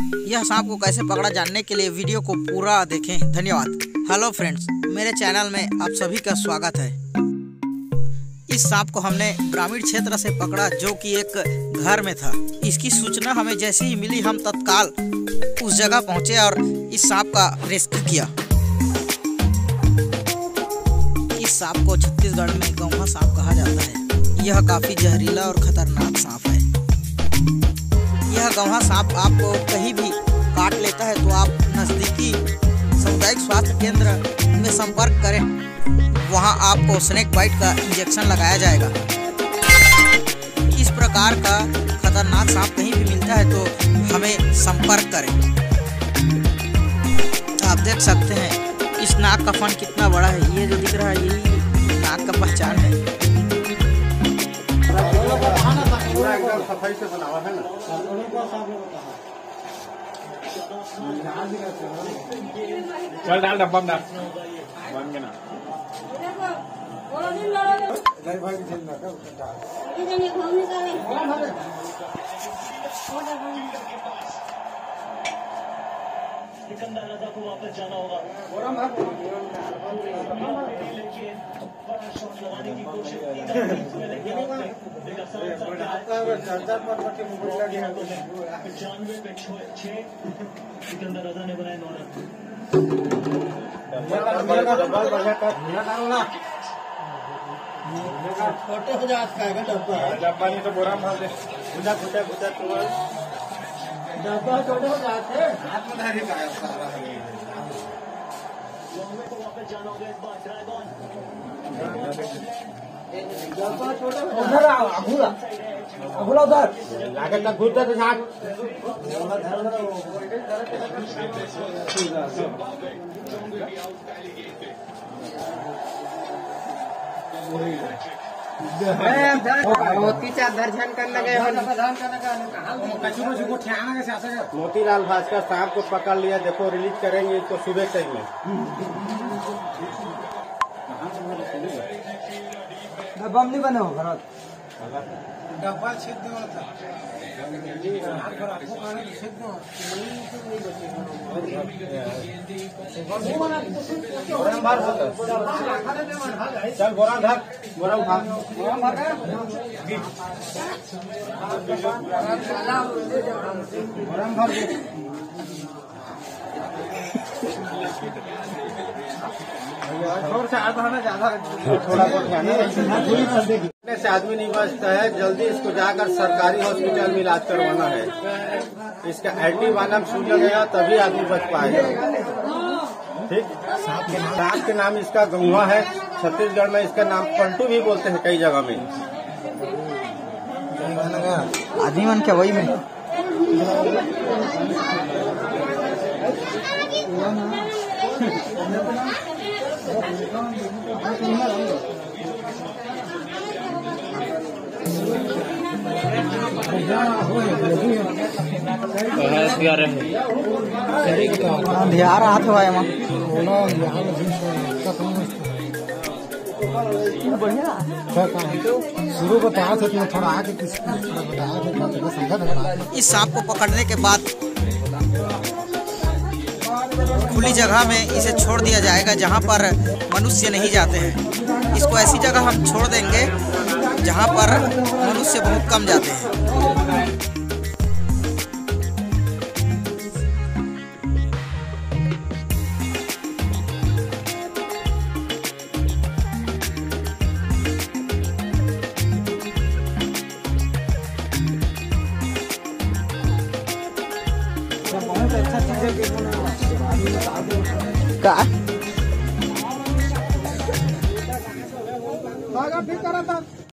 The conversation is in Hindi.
यह सांप को कैसे पकड़ा जानने के लिए वीडियो को पूरा देखें। धन्यवाद। हेलो फ्रेंड्स, मेरे चैनल में आप सभी का स्वागत है। इस सांप को हमने ग्रामीण क्षेत्र से पकड़ा, जो कि एक घर में था। इसकी सूचना हमें जैसे ही मिली, हम तत्काल उस जगह पहुंचे और इस सांप का रेस्क्यू किया। इस सांप को छत्तीसगढ़ में गौवा सांप कहा जाता है। यह काफी जहरीला और खतरनाक सांप है। यह गौवा सांप आपको कहीं भी काट लेता है तो आप नजदीकी सामुदायिक स्वास्थ्य केंद्र में संपर्क करें। वहां आपको स्नेक बाइट का इंजेक्शन लगाया जाएगा। इस प्रकार का खतरनाक सांप कहीं भी मिलता है तो हमें संपर्क करें। आप देख सकते हैं इस नाक का फन कितना बड़ा है। ये जो दिख रहा है यही नाक का पहचान है। पूरा एकदम सफाई से बनावा है ना। चल डाल डब्बा में डाल बन गया ना। सिकंदर रजा को वापस जाना होगा। बड़ा शॉट लगाने की कोशिश पे 6 सिकंदर रजा ने बनाए 9 रन। छोटे हो जाता है डब्बा नहीं तो बोरा मार दे। डब्बा छोटे हो जाते हैं। को वापस जाना होगा इस बार। ड्रैगन डब्बा छोटा उधर आओ। अबुला उधर लागत का घूरता तो झाट मोतीलाल भास्कर सांप को पकड़ लिया। देखो रिलीज करेंगे इसको सुबह टाइम में। डब्बा नहीं बने हो घर डब्बा छेद देवा था। चल बोरा धर बोरा उठा बोरा भर दे। थोड़ा बहुत से आदमी नहीं बचता है। जल्दी इसको जाकर सरकारी हॉस्पिटल में इलाज करवाना है। इसका एंटीवायरम सूट लगेगा तभी आदमी बच पाएगा। ठीक। सांप के नाम इसका गौवा है। छत्तीसगढ़ में इसका नाम पलटू भी बोलते हैं कई जगह में। आदमी मन क्या वही में ध्यान हाथ हुआ है बढ़िया शुरू बताया था थोड़ा आगे बताया। इस सांप को पकड़ने के बाद खुली जगह में इसे छोड़ दिया जाएगा जहां पर मनुष्य नहीं जाते हैं। इसको ऐसी जगह हम छोड़ देंगे जहां पर मनुष्य बहुत कम जाते हैं। बहुत अच्छा चीज है।